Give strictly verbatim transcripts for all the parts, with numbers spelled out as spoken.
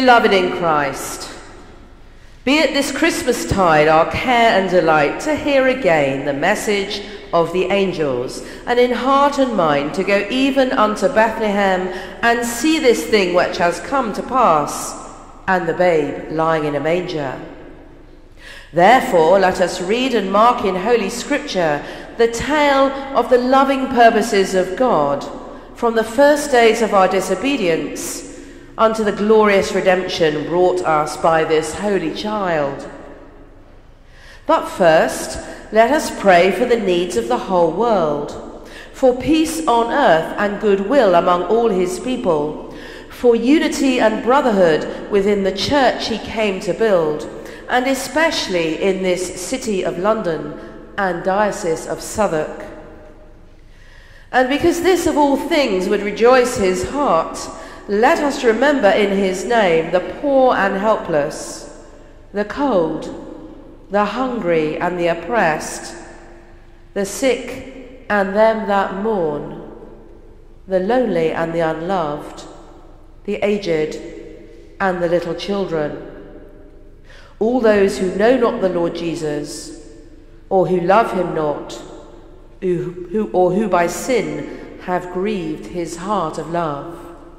Beloved in Christ, be it this Christmastide our care and delight to hear again the message of the angels, and in heart and mind to go even unto Bethlehem and see this thing which has come to pass, and the babe lying in a manger. Therefore let us read and mark in Holy Scripture the tale of the loving purposes of God, from the first days of our disobedience unto the glorious redemption brought us by this holy child. But first, let us pray for the needs of the whole world, for peace on earth and goodwill among all his people, for unity and brotherhood within the church he came to build, and especially in this city of London and diocese of Southwark. And because this of all things would rejoice his heart, let us remember in his name the poor and helpless, the cold, the hungry and the oppressed, the sick and them that mourn, the lonely and the unloved, the aged and the little children, all those who know not the Lord Jesus, or who love him not, who, who, or who by sin have grieved his heart of love.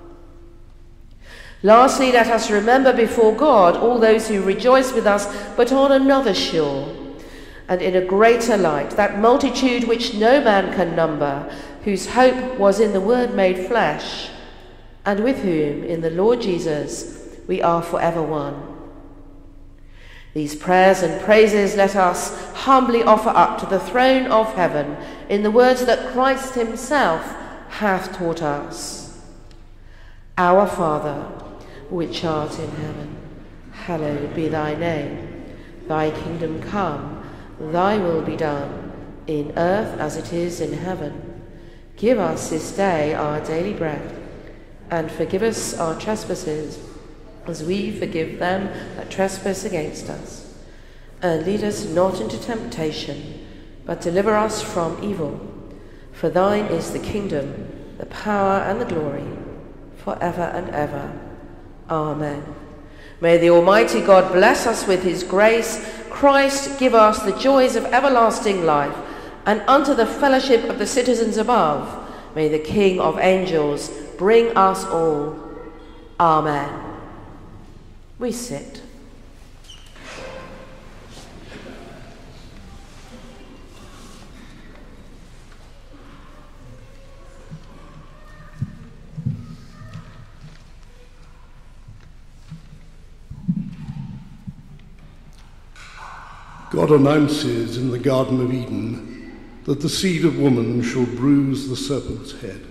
Lastly, let us remember before God all those who rejoice with us, but on another shore, and in a greater light, that multitude which no man can number, whose hope was in the Word made flesh, and with whom, in the Lord Jesus, we are forever one. These prayers and praises let us humbly offer up to the throne of heaven in the words that Christ himself hath taught us. Our Father, which art in heaven, hallowed be thy name. Thy kingdom come, thy will be done, in earth as it is in heaven. Give us this day our daily bread, and forgive us our trespasses, as we forgive them that trespass against us. And lead us not into temptation, but deliver us from evil. For thine is the kingdom, the power, and the glory, forever and ever. Amen. May the Almighty God bless us with his grace. Christ give us the joys of everlasting life, and unto the fellowship of the citizens above, may the King of angels bring us all. Amen. We sit. God announces in the Garden of Eden that the seed of woman shall bruise the serpent's head.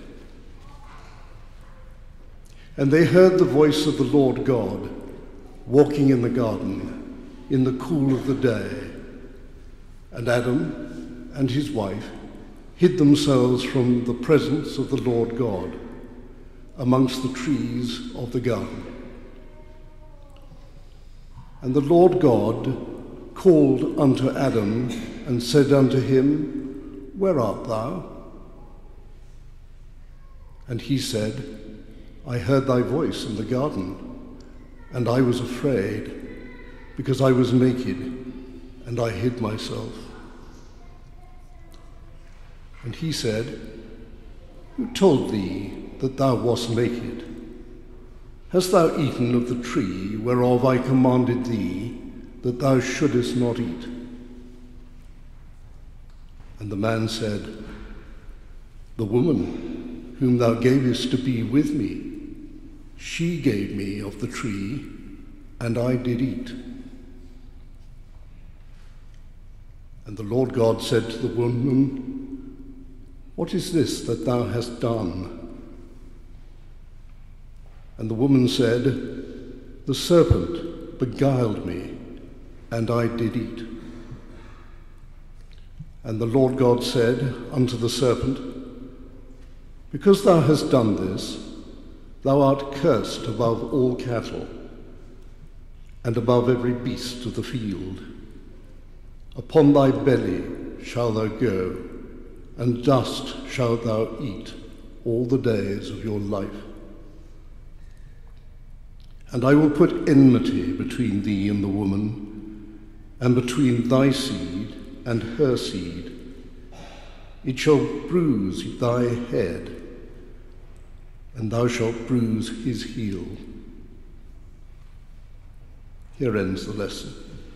And they heard the voice of the Lord God walking in the garden in the cool of the day. And Adam and his wife hid themselves from the presence of the Lord God amongst the trees of the garden. And the Lord God called unto Adam and said unto him, Where art thou? And he said, I heard thy voice in the garden, and I was afraid, because I was naked, and I hid myself. And he said, Who told thee that thou wast naked? Hast thou eaten of the tree whereof I commanded thee, that thou shouldest not eat? And the man said, The woman whom thou gavest to be with me, she gave me of the tree, and I did eat. And the Lord God said to the woman, What is this that thou hast done? And the woman said, The serpent beguiled me, and I did eat. And the Lord God said unto the serpent, Because thou hast done this, thou art cursed above all cattle, and above every beast of the field. Upon thy belly shalt thou go, and dust shalt thou eat all the days of your life. And I will put enmity between thee and the woman, and between thy seed and her seed. It shall bruise thy head, and thou shalt bruise his heel. Here ends the lesson.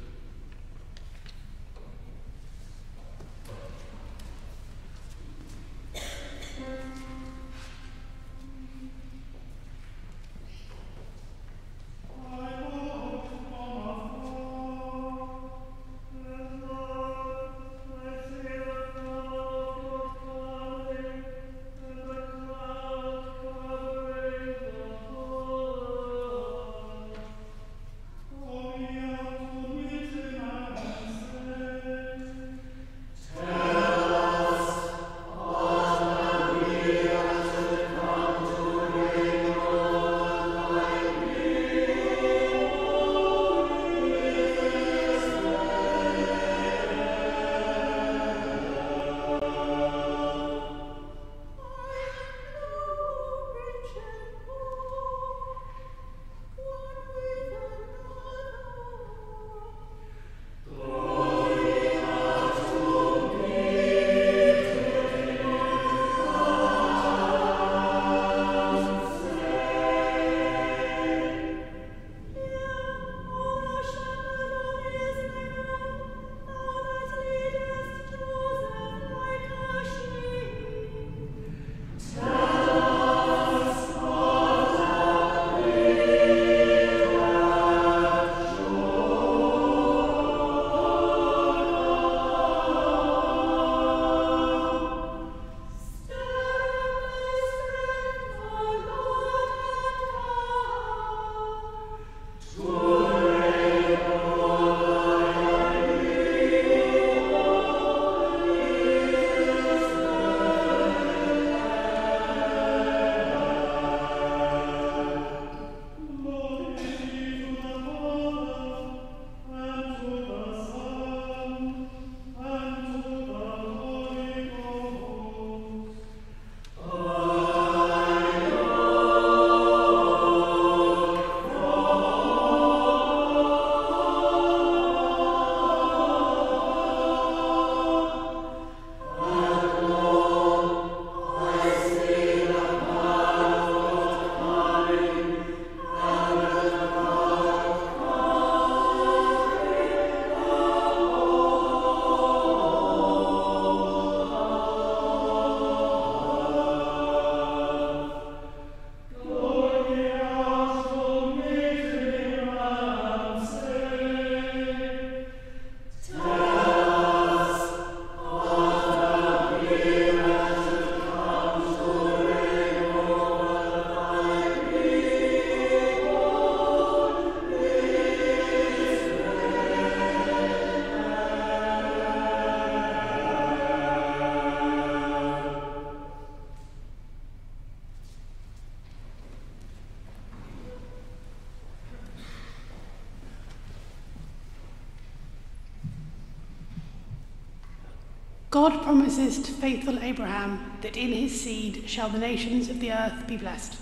God promises to faithful Abraham that in his seed shall the nations of the earth be blessed.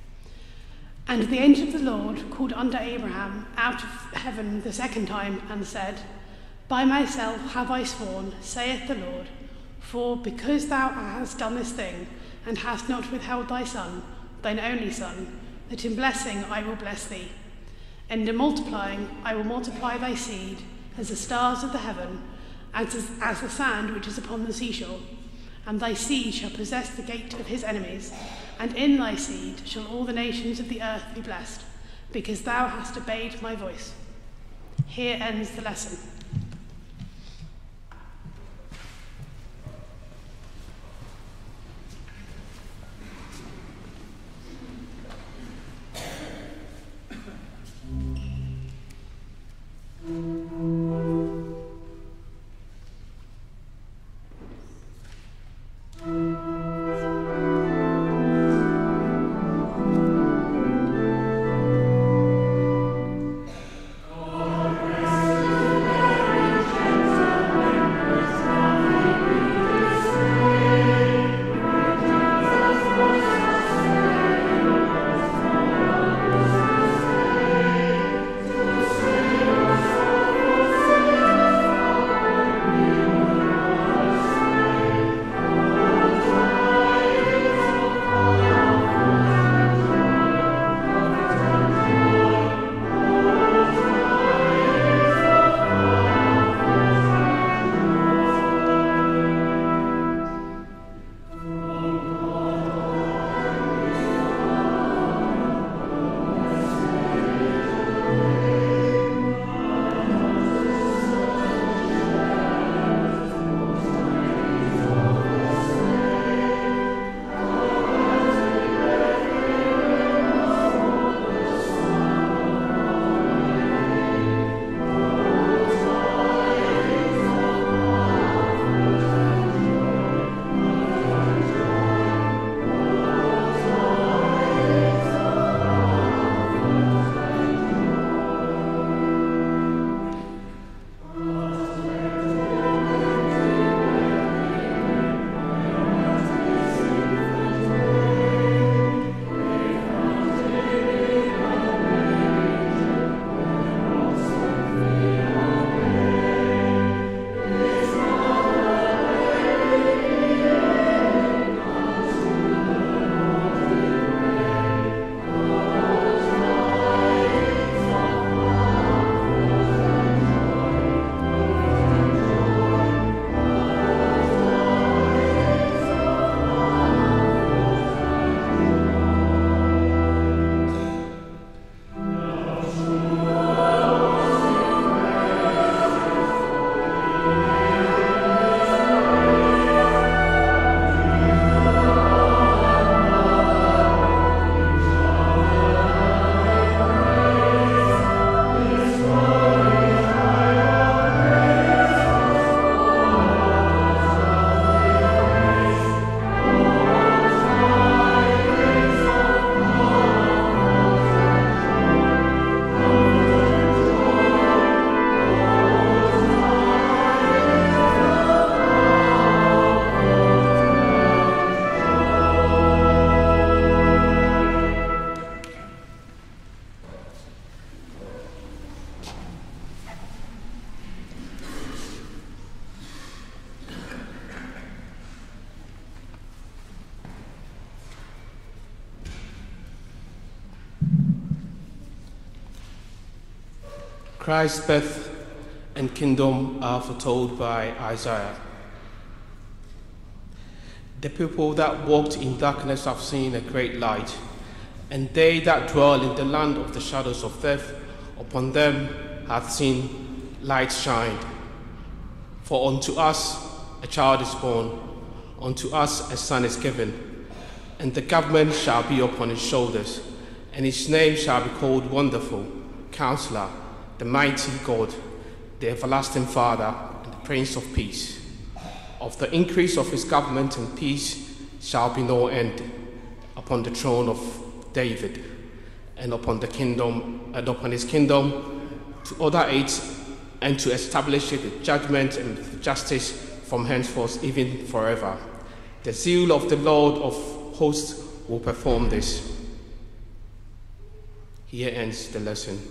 And the angel of the Lord called unto Abraham out of heaven the second time and said, By myself have I sworn, saith the Lord, for because thou hast done this thing, and hast not withheld thy son, thine only son, that in blessing I will bless thee, and in multiplying I will multiply thy seed as the stars of the heaven, as, as the sand which is upon the seashore. And thy seed shall possess the gate of his enemies, and in thy seed shall all the nations of the earth be blessed, because thou hast obeyed my voice. Here ends the lesson. God rest Christ's birth and kingdom are foretold by Isaiah. The people that walked in darkness have seen a great light, and they that dwell in the land of the shadows of death, upon them hath seen light shine. For unto us a child is born, unto us a son is given, and the government shall be upon his shoulders, and his name shall be called Wonderful, Counselor, the Mighty God, the Everlasting Father, and the Prince of Peace. Of the increase of his government and peace shall be no end upon the throne of David, and upon the kingdom, and upon his kingdom, to order it and to establish it with judgment and with justice from henceforth, even forever. The zeal of the Lord of hosts will perform this. Here ends the lesson.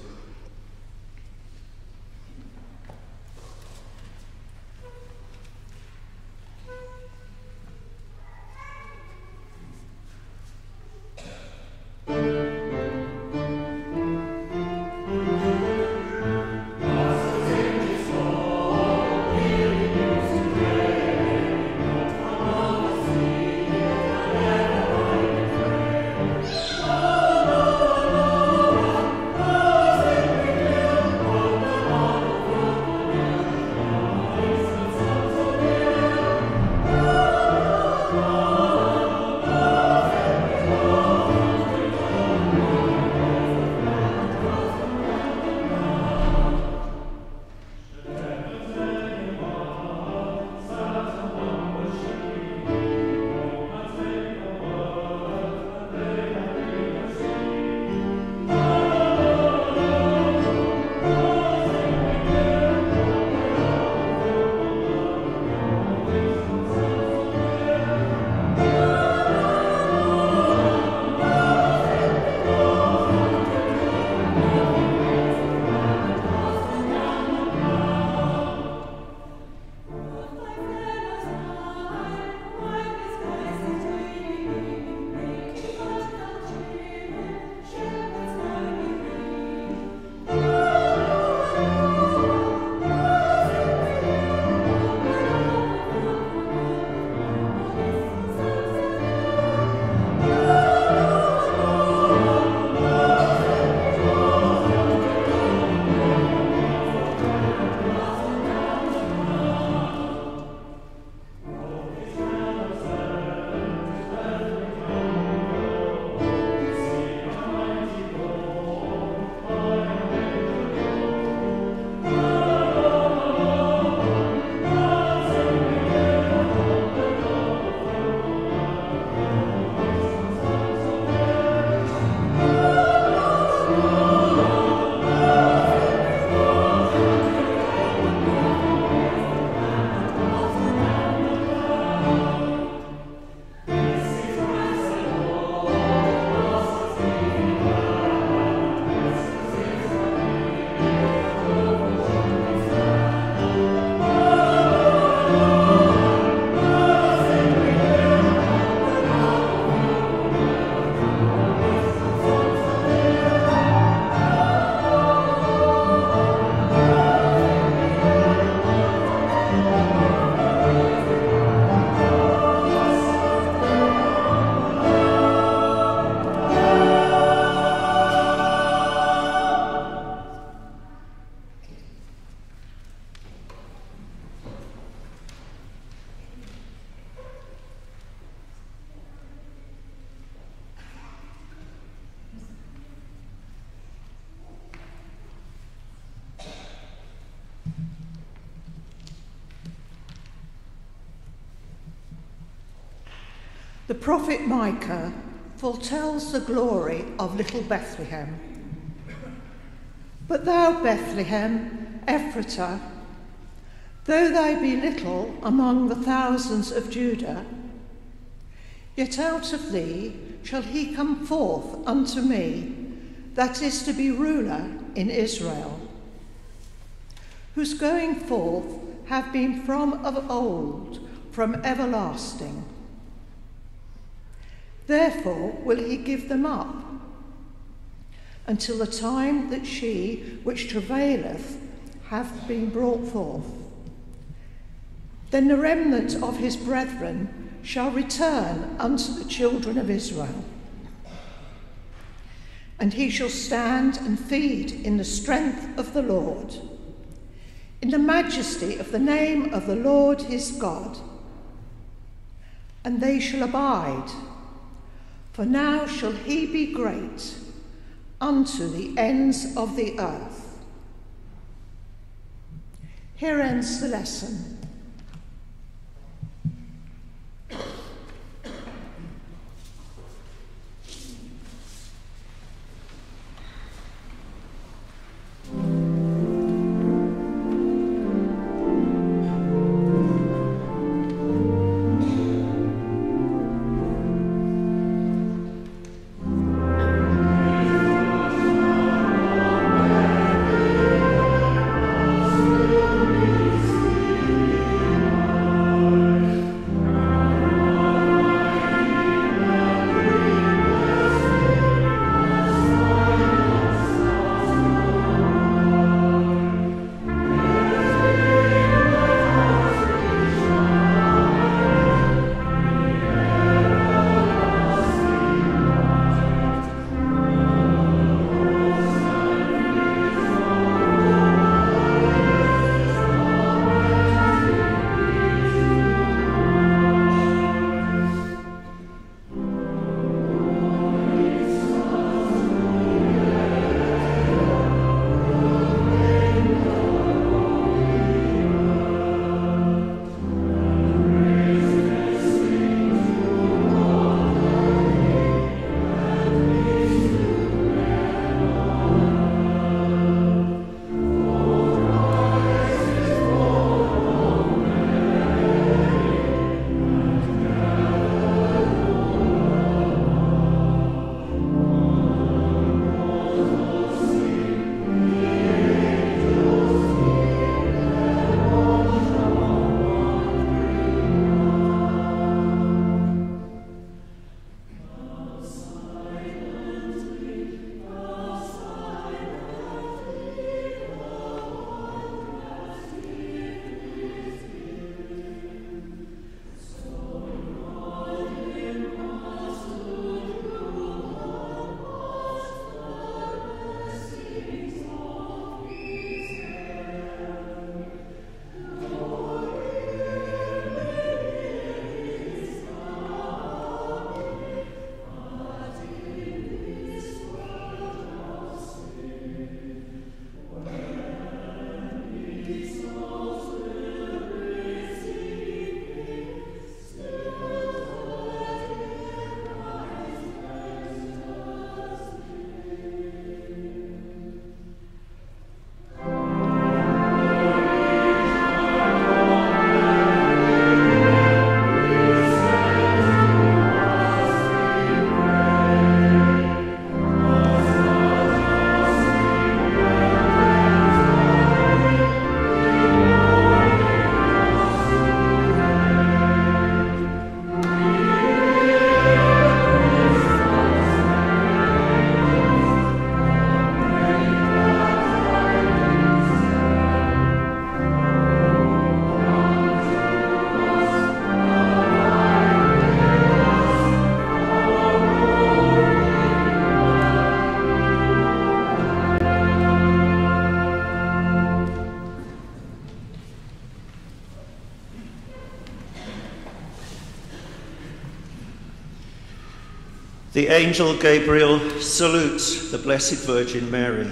The prophet Micah foretells the glory of little Bethlehem. But thou, Bethlehem, Ephratah, though thou be little among the thousands of Judah, yet out of thee shall he come forth unto me, that is to be ruler in Israel, whose going forth have been from of old, from everlasting. Therefore will he give them up, until the time that she which travaileth hath been brought forth. Then the remnant of his brethren shall return unto the children of Israel. And he shall stand and feed in the strength of the Lord, in the majesty of the name of the Lord his God. And they shall abide, for now shall he be great unto the ends of the earth. Here ends the lesson. The angel Gabriel salutes the Blessed Virgin Mary.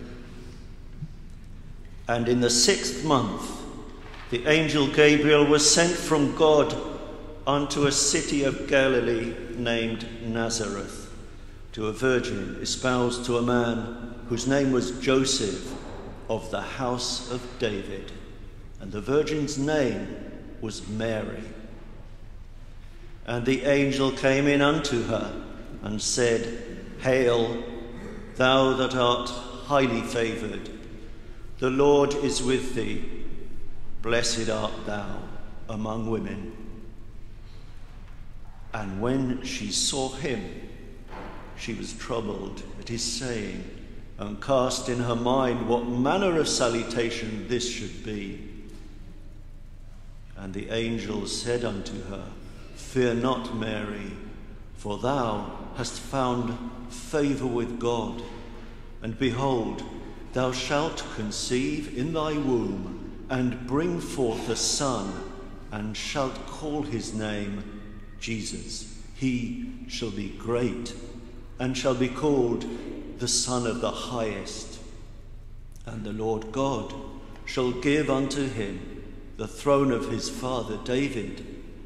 And in the sixth month, the angel Gabriel was sent from God unto a city of Galilee named Nazareth, to a virgin espoused to a man whose name was Joseph, of the house of David. And the virgin's name was Mary. And the angel came in unto her and said, Hail, thou that art highly favoured, the Lord is with thee. Blessed art thou among women. And when she saw him, she was troubled at his saying, and cast in her mind what manner of salutation this should be. And the angel said unto her, Fear not, Mary, for thou hast found favour with God, and behold, thou shalt conceive in thy womb, and bring forth a son, and shalt call his name Jesus. He shall be great, and shall be called the Son of the Highest. And the Lord God shall give unto him the throne of his father David,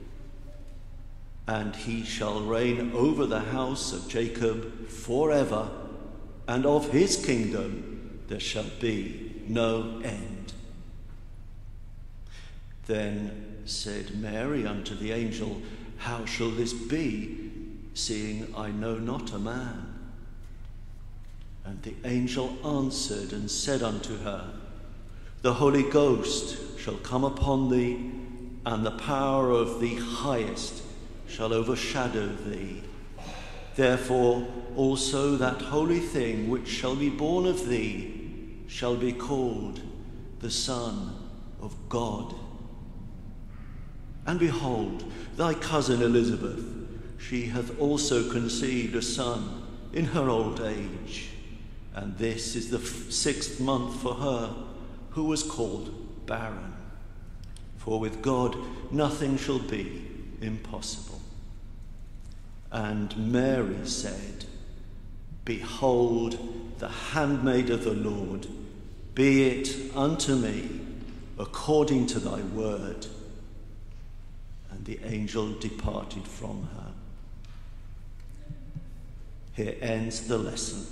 and he shall reign over the house of Jacob forever, and of his kingdom there shall be no end. Then said Mary unto the angel, How shall this be, seeing I know not a man? And the angel answered and said unto her, The Holy Ghost shall come upon thee, and the power of the Highest shall overshadow thee. Therefore also that holy thing which shall be born of thee shall be called the Son of God. And behold, thy cousin Elizabeth, she hath also conceived a son in her old age, and this is the sixth month for her, who was called barren. For with God nothing shall be impossible. And Mary said, Behold, the handmaid of the Lord, be it unto me according to thy word. And the angel departed from her. Here ends the lesson.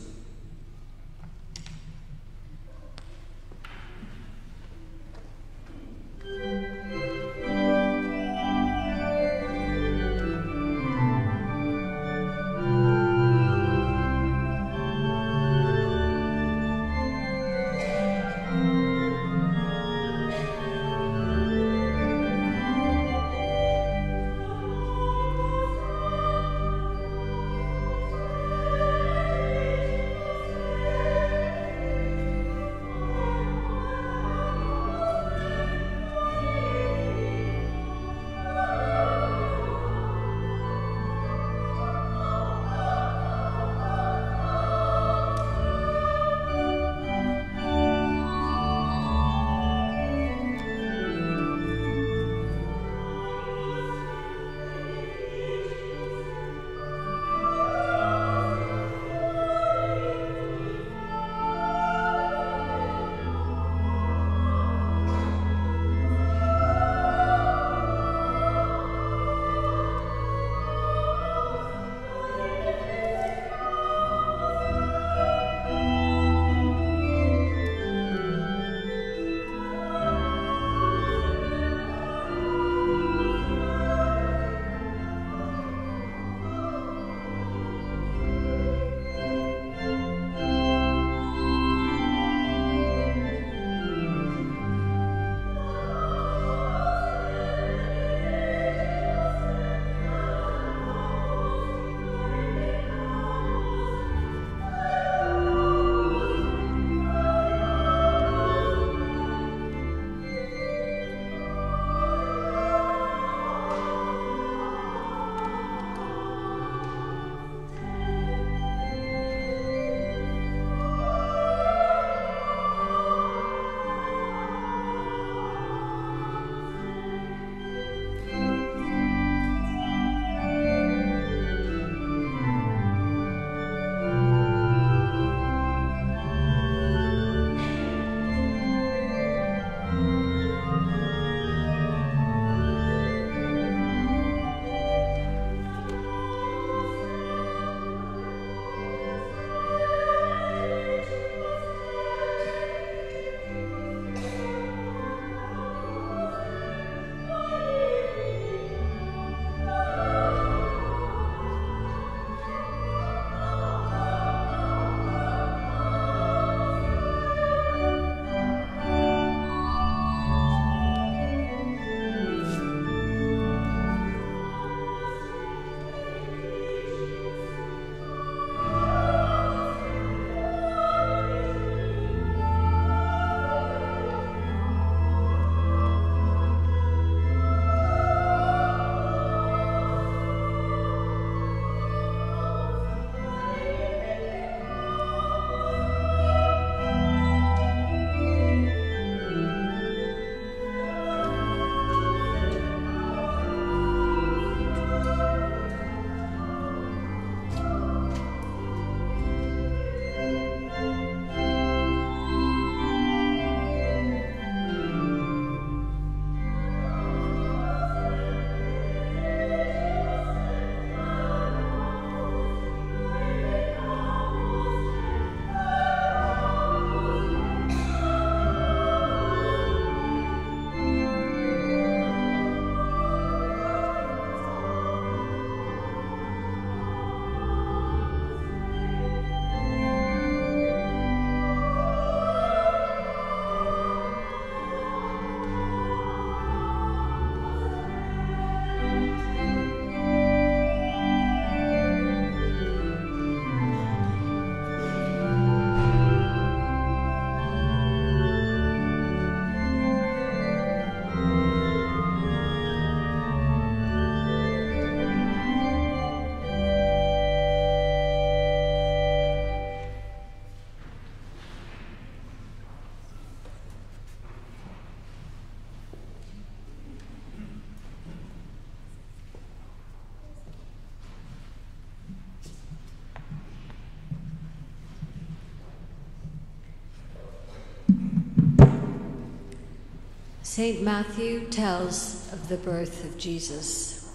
Saint Matthew tells of the birth of Jesus.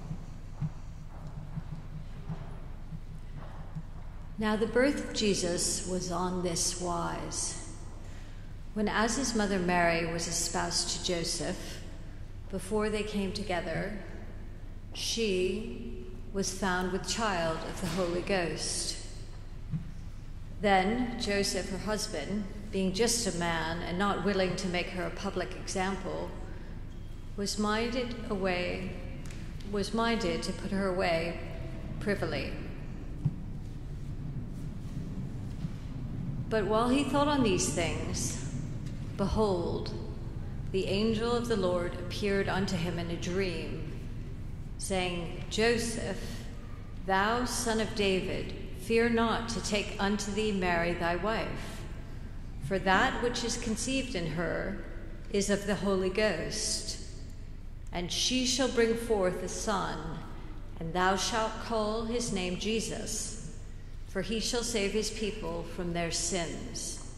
Now the birth of Jesus was on this wise. When as his mother Mary was espoused to Joseph, before they came together, she was found with child of the Holy Ghost. Then Joseph, her husband, being just a man and not willing to make her a public example, was minded away, was minded to put her away privily. But while he thought on these things, behold, the angel of the Lord appeared unto him in a dream, saying, Joseph, thou son of David, fear not to take unto thee Mary thy wife, for that which is conceived in her is of the Holy Ghost. And she shall bring forth a son, and thou shalt call his name Jesus, for he shall save his people from their sins.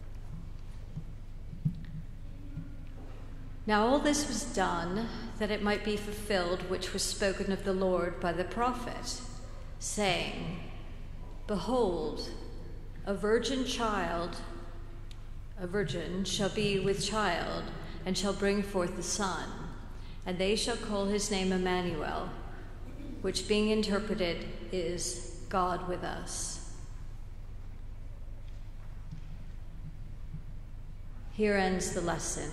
Now all this was done that it might be fulfilled which was spoken of the Lord by the prophet, saying, Behold, a virgin child, a virgin shall be with child, and shall bring forth a son, and they shall call his name Emmanuel, which being interpreted is God with us. Here ends the lesson.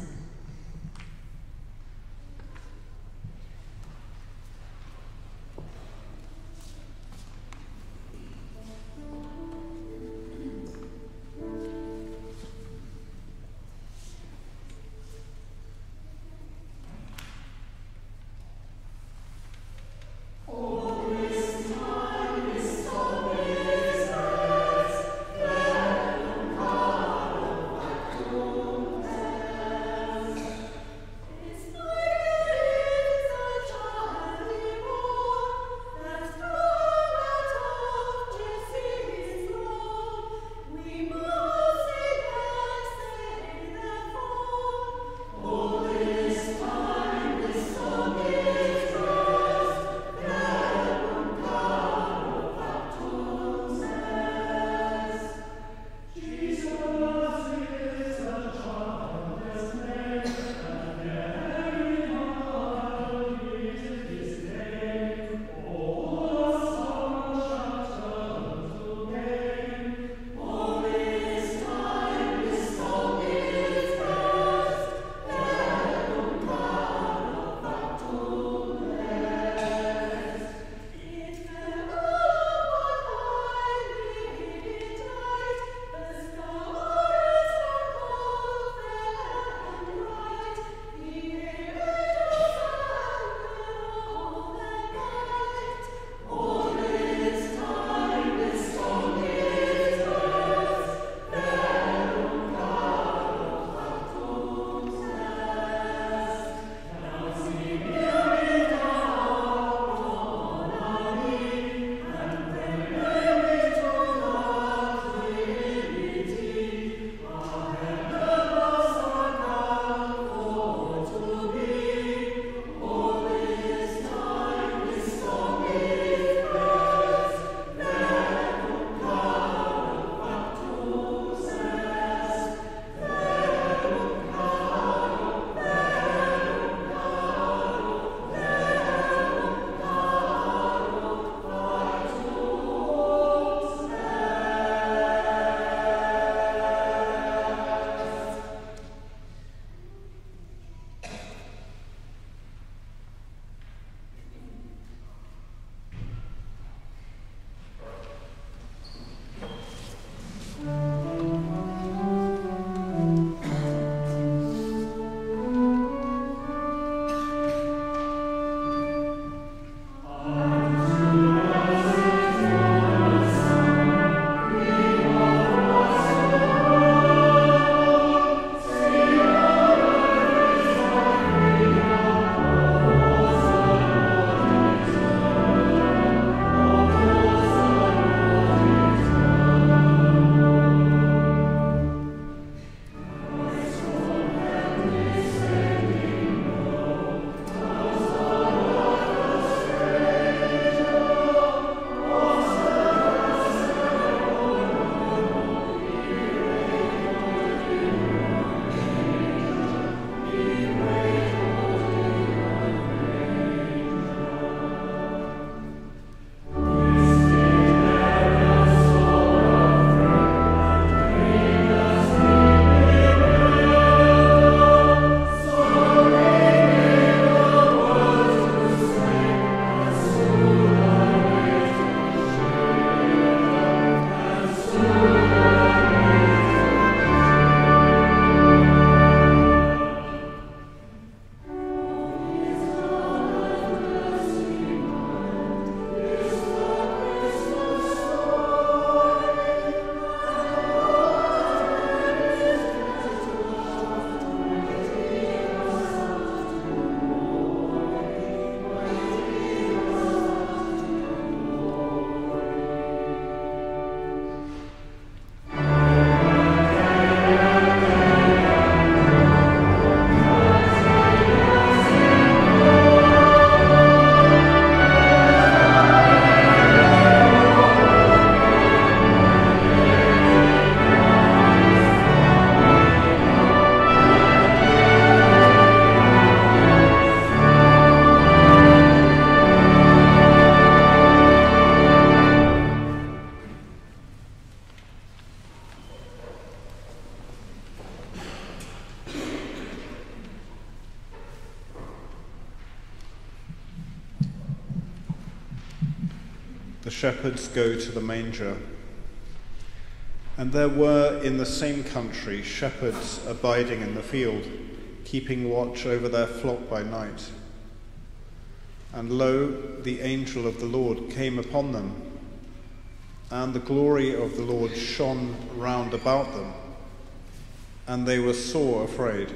the shepherds go to the manger. And there were in the same country shepherds abiding in the field, keeping watch over their flock by night. And lo, the angel of the Lord came upon them, and the glory of the Lord shone round about them, and they were sore afraid.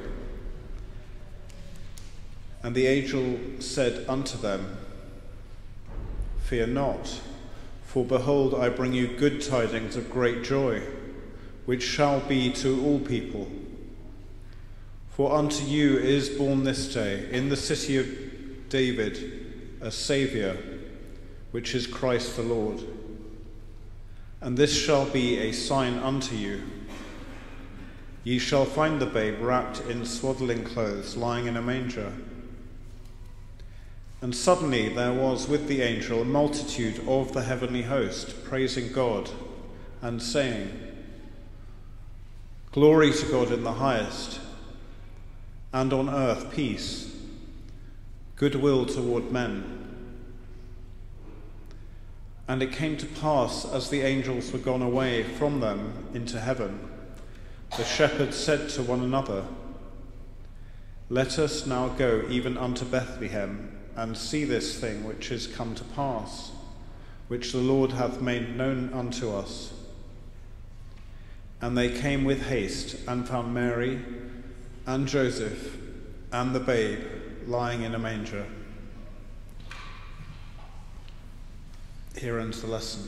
And the angel said unto them, Fear not, for behold, I bring you good tidings of great joy, which shall be to all people. For unto you is born this day in the city of David a Saviour, which is Christ the Lord. And this shall be a sign unto you. Ye shall find the babe wrapped in swaddling clothes, lying in a manger. And suddenly there was with the angel a multitude of the heavenly host, praising God, and saying, Glory to God in the highest, and on earth peace, goodwill toward men. And it came to pass, as the angels were gone away from them into heaven, the shepherds said to one another, Let us now go even unto Bethlehem, and see this thing which is come to pass, which the Lord hath made known unto us. And they came with haste, and found Mary, and Joseph, and the babe, lying in a manger. Here ends the lesson.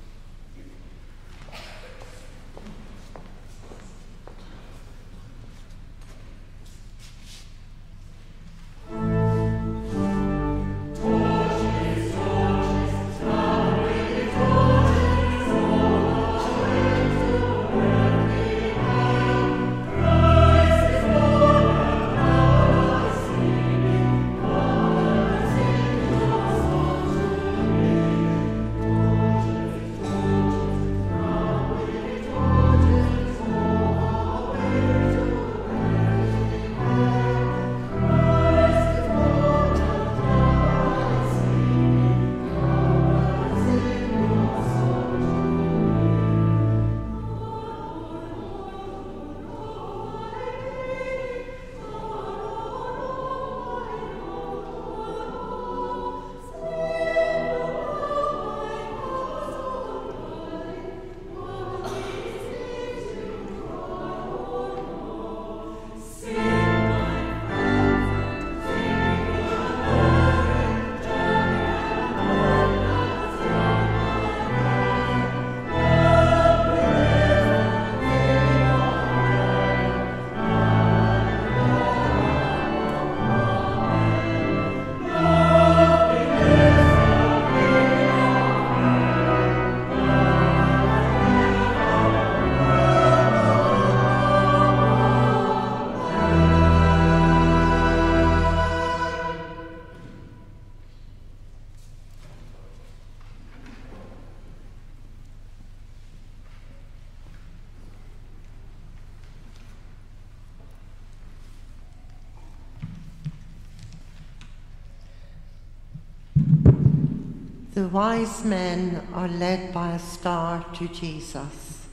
The wise men are led by a star to Jesus.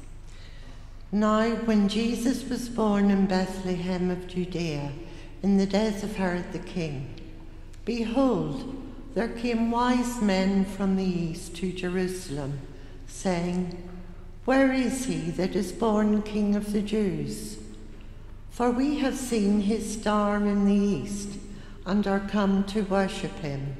Now, when Jesus was born in Bethlehem of Judea, in the days of Herod the king, behold, there came wise men from the east to Jerusalem, saying, Where is he that is born King of the Jews? For we have seen his star in the east, and are come to worship him.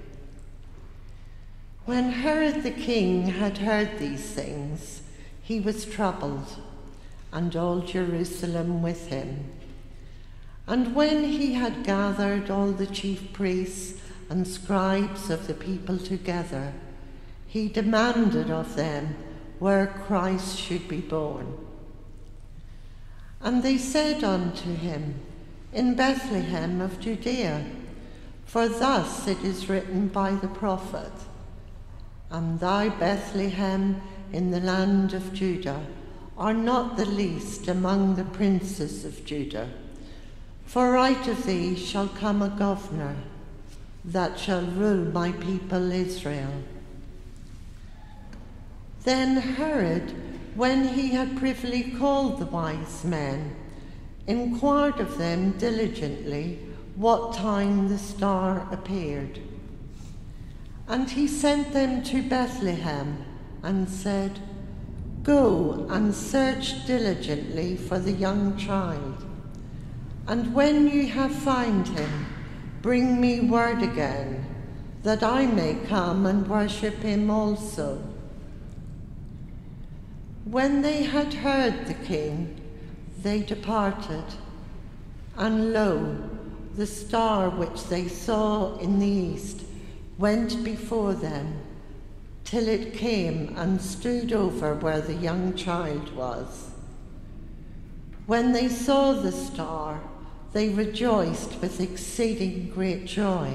When Herod the king had heard these things, he was troubled, and all Jerusalem with him. And when he had gathered all the chief priests and scribes of the people together, he demanded of them where Christ should be born. And they said unto him, In Bethlehem of Judea, for thus it is written by the prophet, And thou, Bethlehem, in the land of Judah, are not the least among the princes of Judah. For out of thee shall come a governor, that shall rule my people Israel. Then Herod, when he had privily called the wise men, inquired of them diligently what time the star appeared. And he sent them to Bethlehem and said, "Go and search diligently for the young child, and when you have found him, bring me word again, that I may come and worship him also." When they had heard the king, they departed, and lo, the star which they saw in the east went before them, till it came and stood over where the young child was. When they saw the star, they rejoiced with exceeding great joy.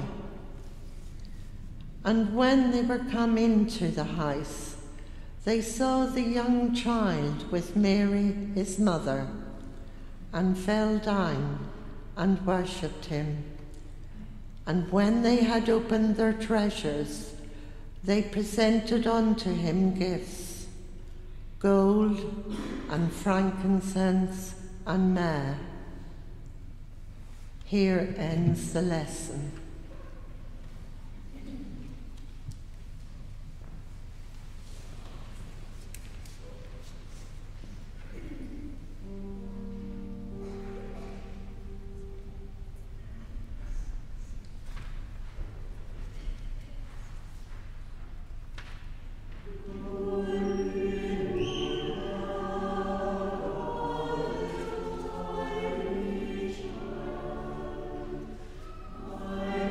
And when they were come into the house, they saw the young child with Mary his mother, and fell down and worshipped him. And when they had opened their treasures, they presented unto him gifts, gold and frankincense and myrrh. Here ends the lesson. I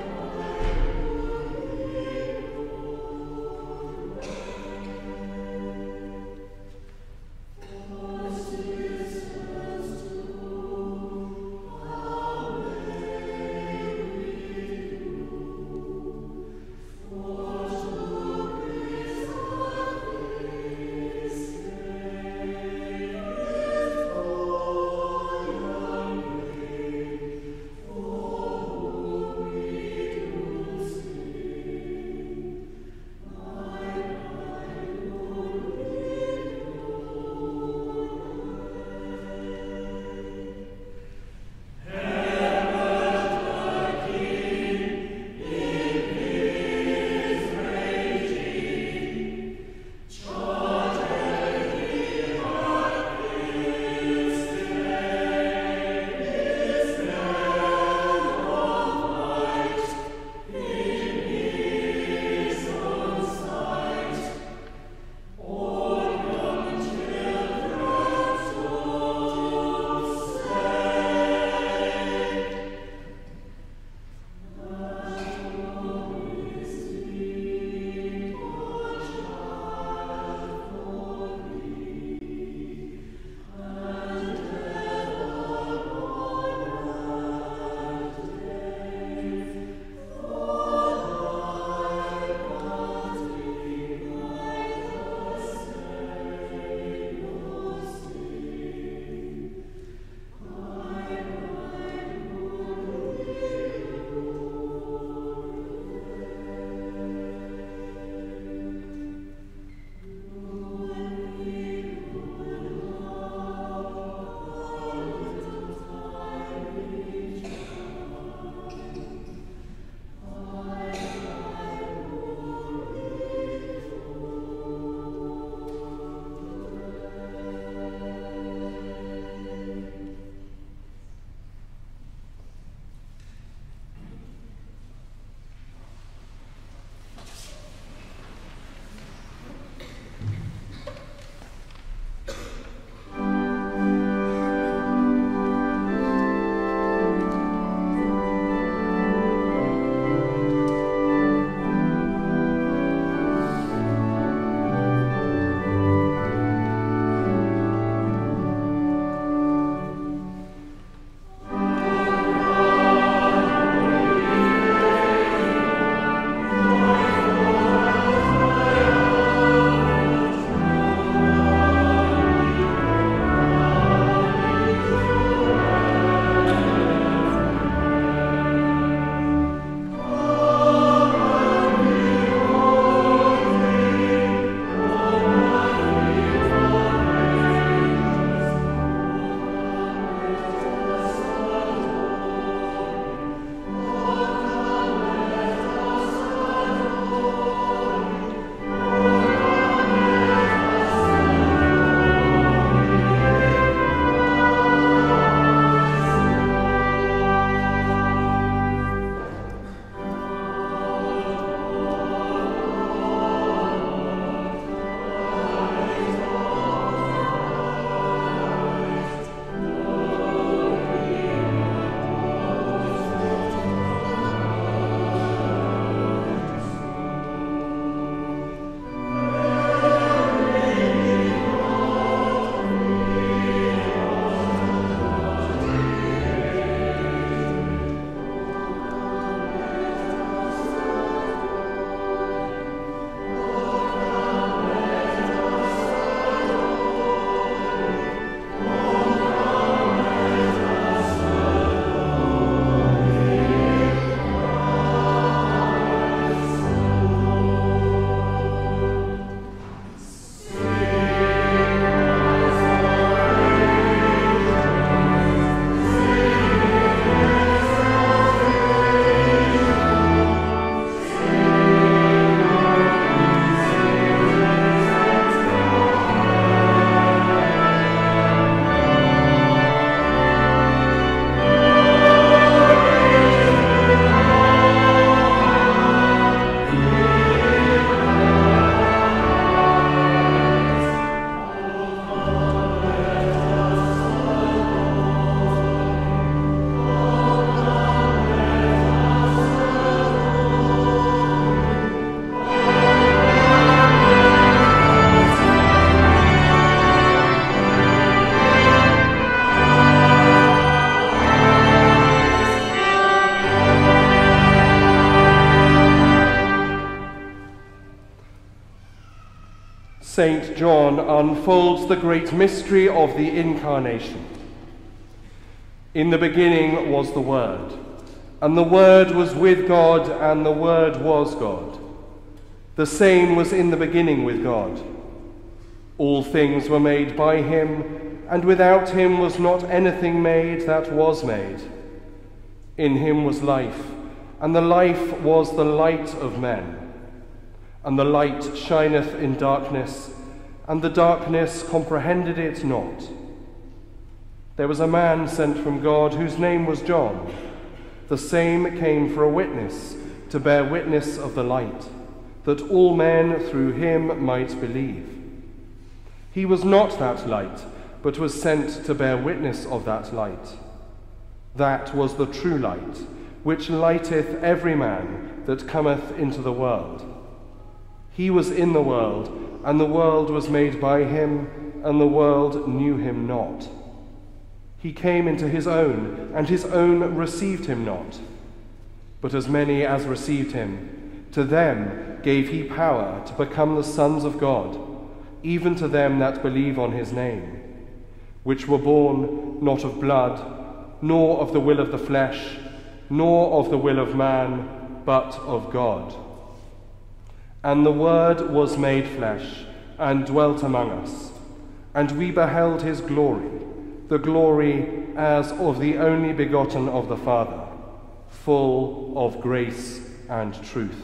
Saint John unfolds the great mystery of the Incarnation. In the beginning was the Word, and the Word was with God, and the Word was God. The same was in the beginning with God. All things were made by him, and without him was not anything made that was made. In him was life, and the life was the light of men. And the light shineth in darkness, and the darkness comprehended it not. There was a man sent from God whose name was John. The same came for a witness, to bear witness of the light, that all men through him might believe. He was not that light, but was sent to bear witness of that light. That was the true light, which lighteth every man that cometh into the world. He was in the world, and the world was made by him, and the world knew him not. He came into his own, and his own received him not. But as many as received him, to them gave he power to become the sons of God, even to them that believe on his name, which were born not of blood, nor of the will of the flesh, nor of the will of man, but of God. And the Word was made flesh, and dwelt among us, and we beheld his glory, the glory as of the only begotten of the Father, full of grace and truth.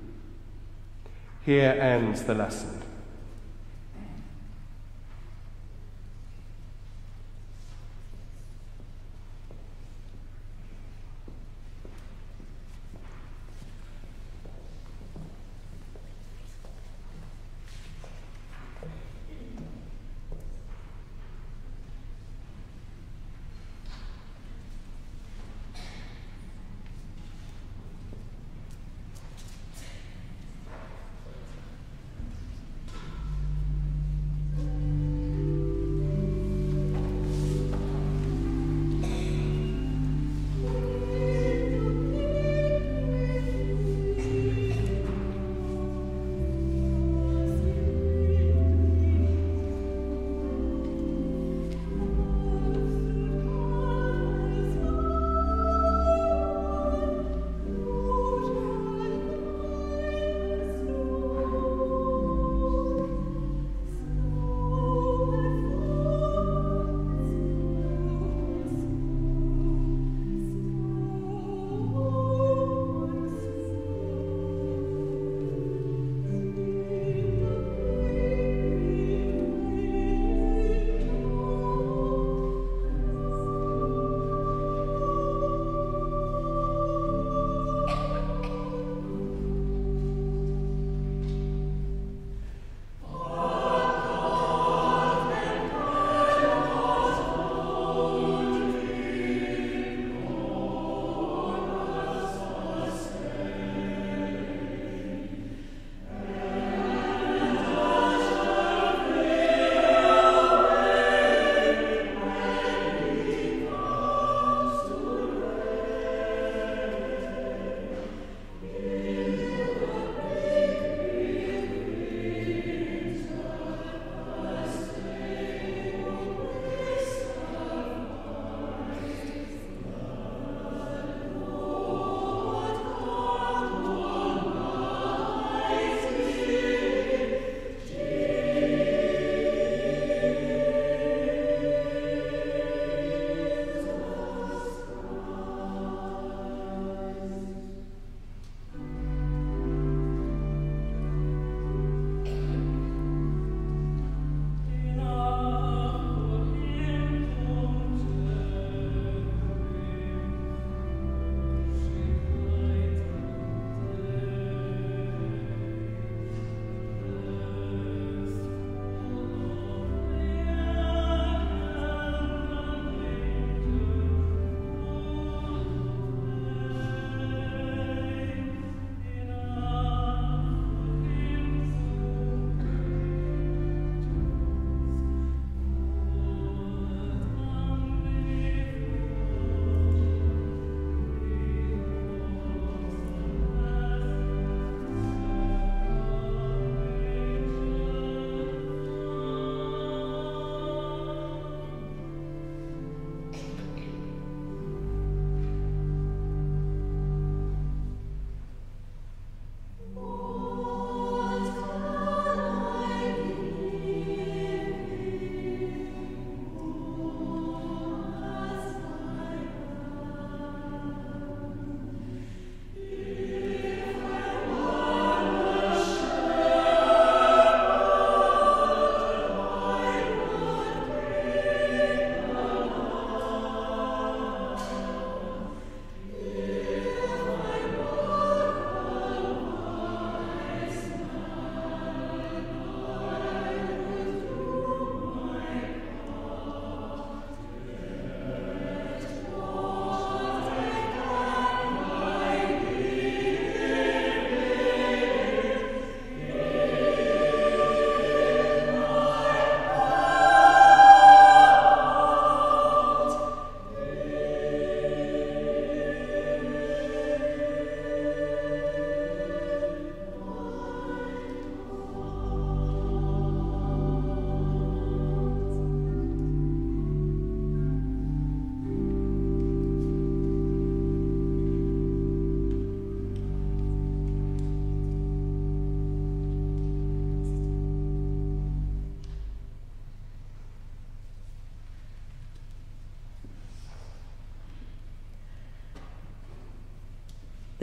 Here ends the lesson.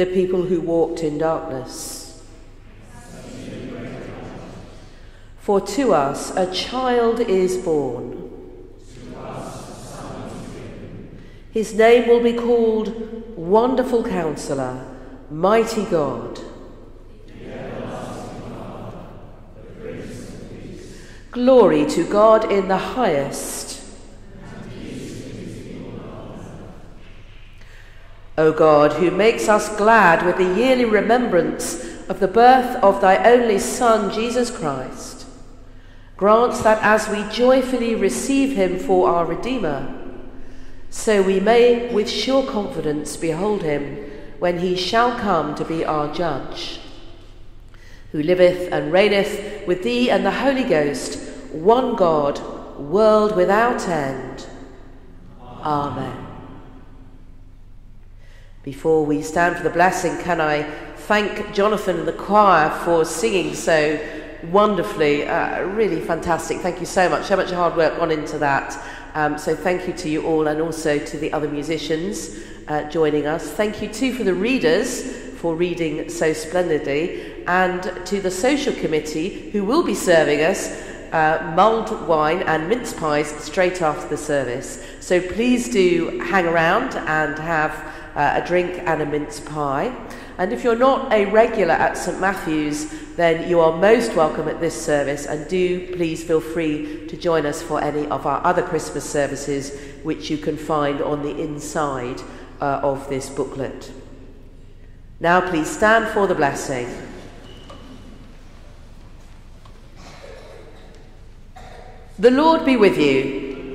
the people who walked in darkness. For to us a child is born. His name will be called Wonderful Counselor, Mighty God, glory to God in the highest. O God, who makes us glad with the yearly remembrance of the birth of thy only Son, Jesus Christ, grant that as we joyfully receive him for our Redeemer, so we may with sure confidence behold him when he shall come to be our judge, who liveth and reigneth with thee and the Holy Ghost, one God, world without end. Amen. Before we stand for the blessing, can I thank Jonathan and the choir for singing so wonderfully, uh, really fantastic. Thank you so much. So much hard work gone into that. Um, so thank you to you all, and also to the other musicians uh, joining us. Thank you too for the readers for reading so splendidly, and to the social committee who will be serving us uh, mulled wine and mince pies straight after the service. So please do hang around and have uh, a drink and a mince pie. And if you're not a regular at St Matthew's, then you are most welcome at this service, and do please feel free to join us for any of our other Christmas services, which you can find on the inside uh, of this booklet. Now please stand for the blessing. The Lord be with you.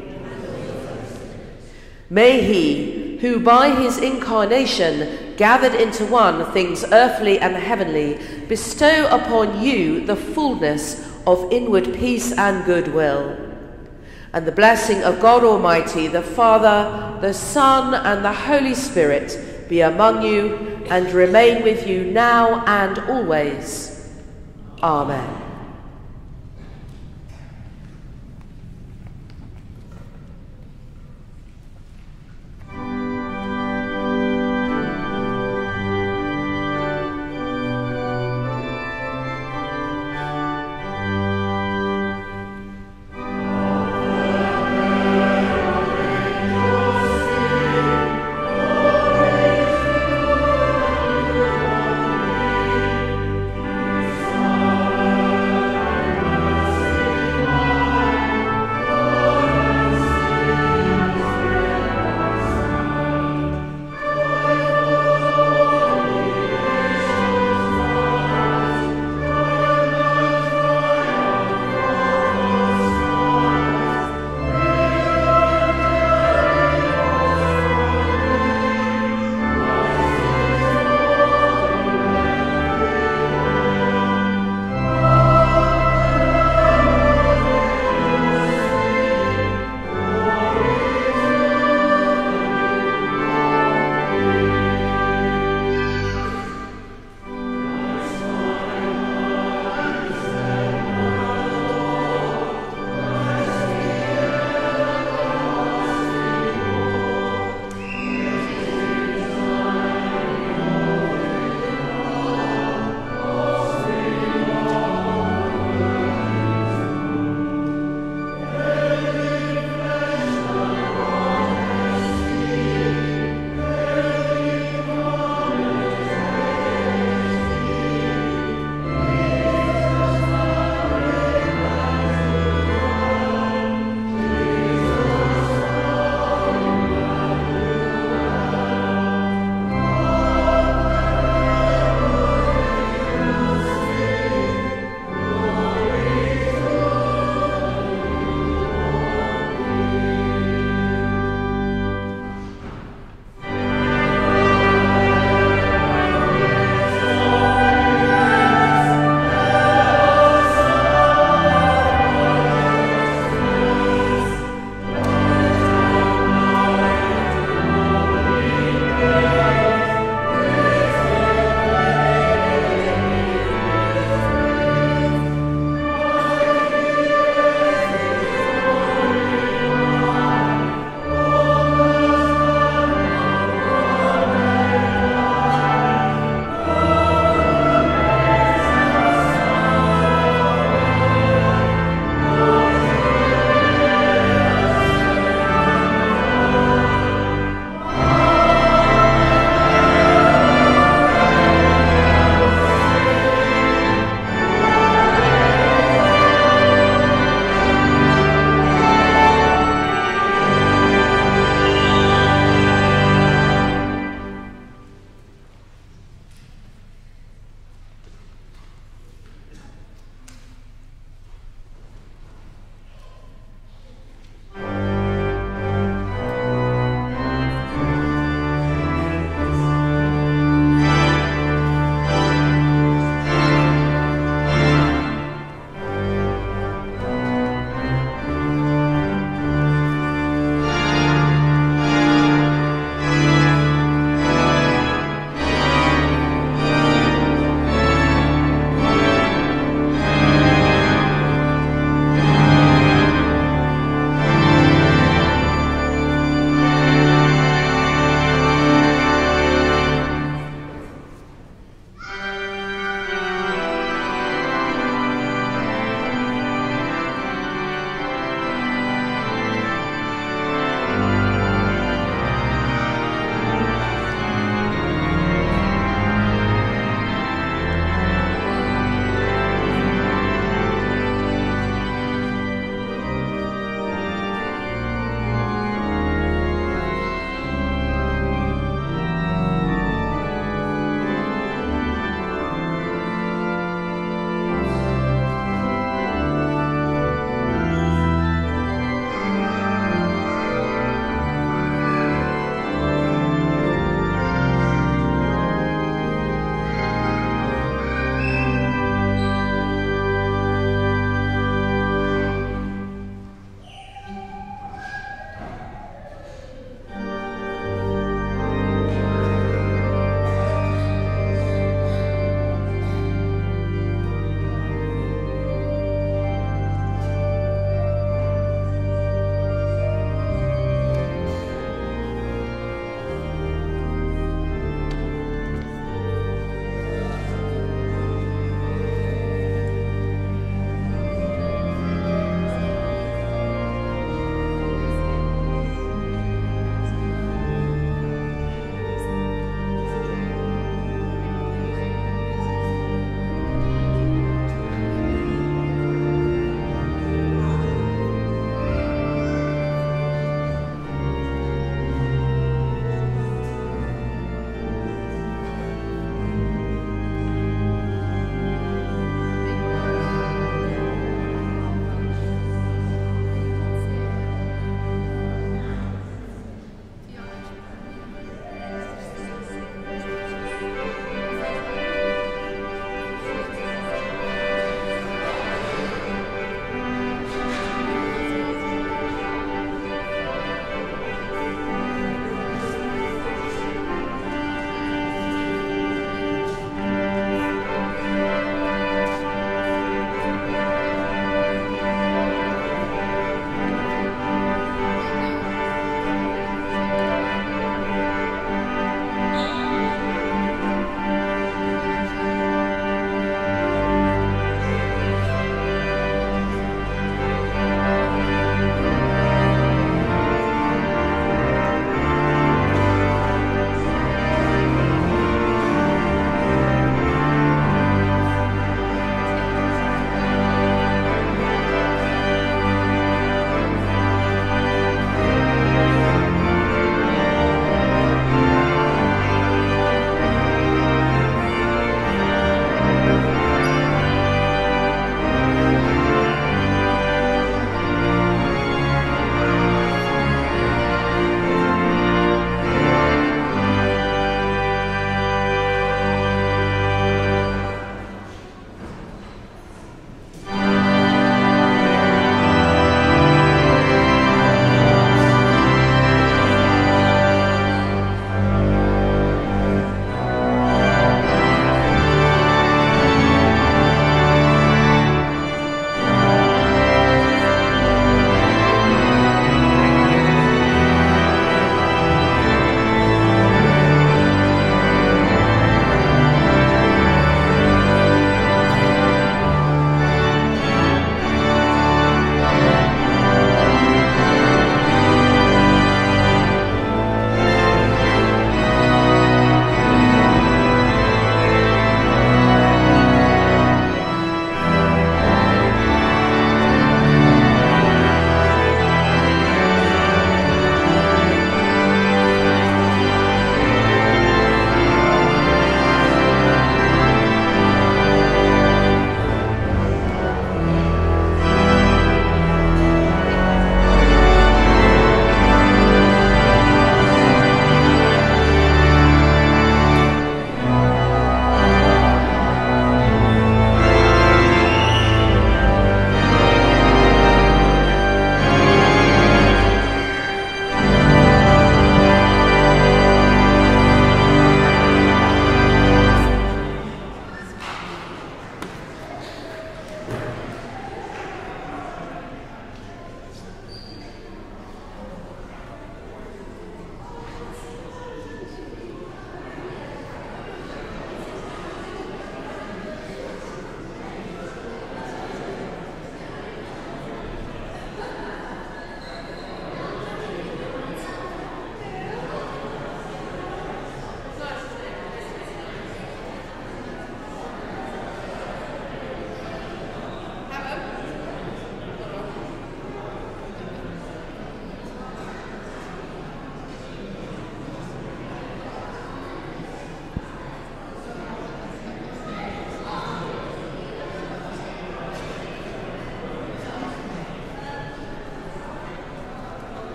May he, who by his incarnation gathered into one things earthly and heavenly, bestow upon you the fullness of inward peace and goodwill. And the blessing of God Almighty, the Father, the Son, and the Holy Spirit be among you and remain with you now and always. Amen.